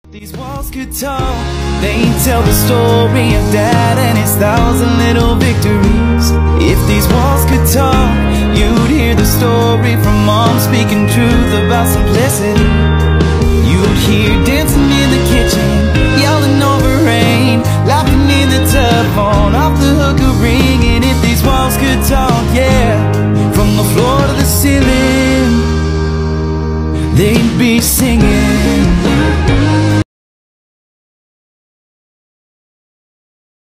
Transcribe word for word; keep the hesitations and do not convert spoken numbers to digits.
These walls could talk, they'd tell the story of Dad and his thousand little victories. If these walls could talk, you'd hear the story from Mom speaking truth about simplicity. You'd hear dancing in the kitchen, yelling over rain, laughing in the tub, on off the hooker ring. And if these walls could talk, yeah, from the floor to the ceiling, they'd be singing.